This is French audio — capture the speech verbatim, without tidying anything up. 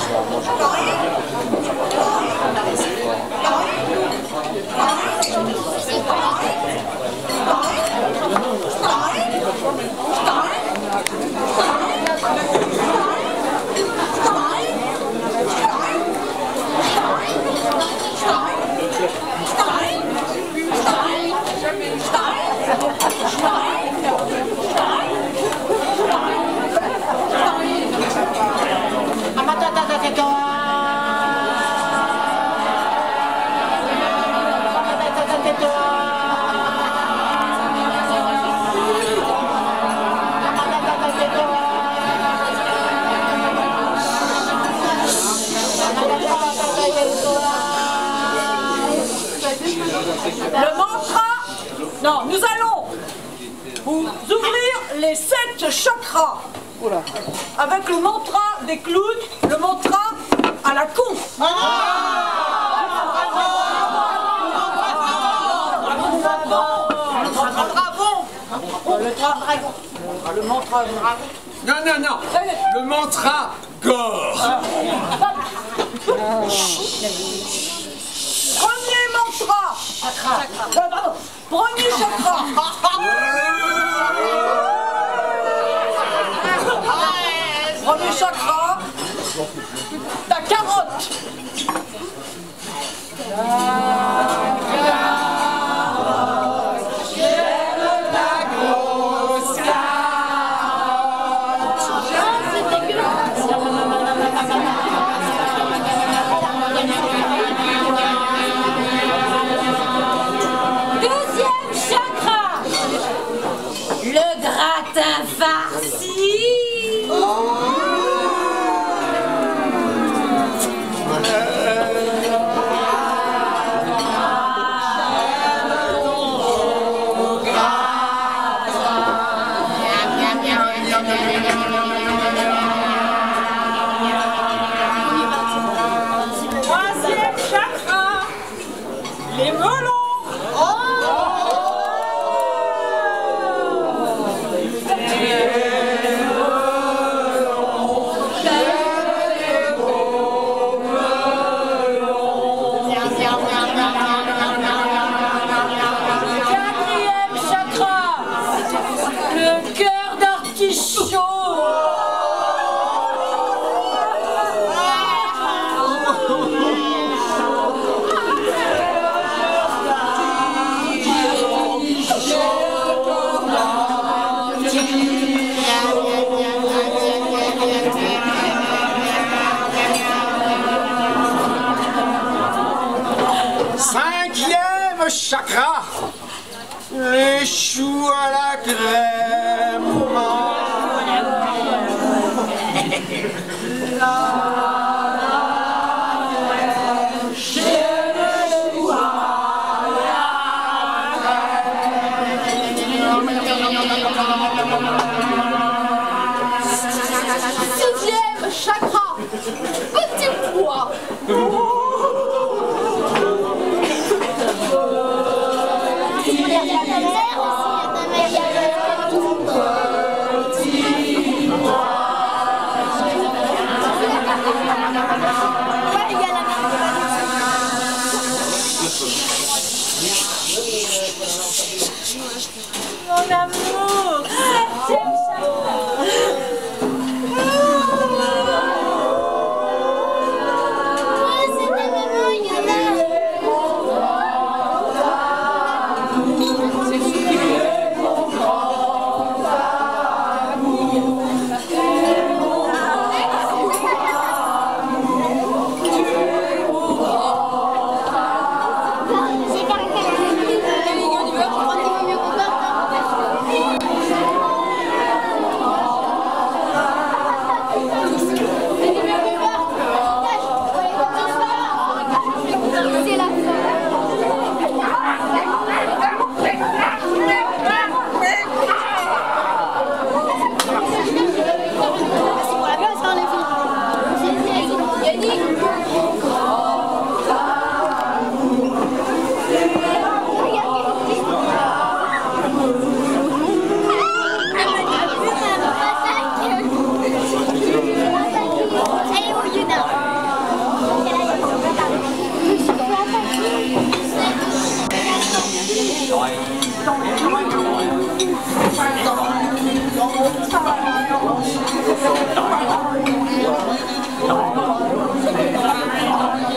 Le mantra, non, nous allons vous ouvrir les sept chakras avec le mantra des clowns, le mantra à la con. Le dragon. Le mantra dragon. Non, non, non. Le mantra gore. Premier mantra. Chakra. Euh, pardon. Premier chakra. Premier chakra. Ta carotte. Gratin farci. Troisième chakra. Les melons. Cinquième chakra. Les choux à la crème. Sixième chakra. Petit pois. Mon amour. montagne.